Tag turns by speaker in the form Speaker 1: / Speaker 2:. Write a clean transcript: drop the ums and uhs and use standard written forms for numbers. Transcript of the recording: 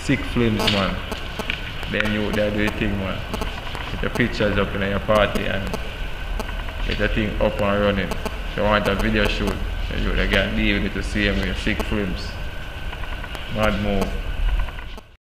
Speaker 1: sick films, man. Then you there do your thing, man. Get the pictures up in your party and get the thing up and running. If you want a video shoot, you can deal with it to see them with sick films. Mad move.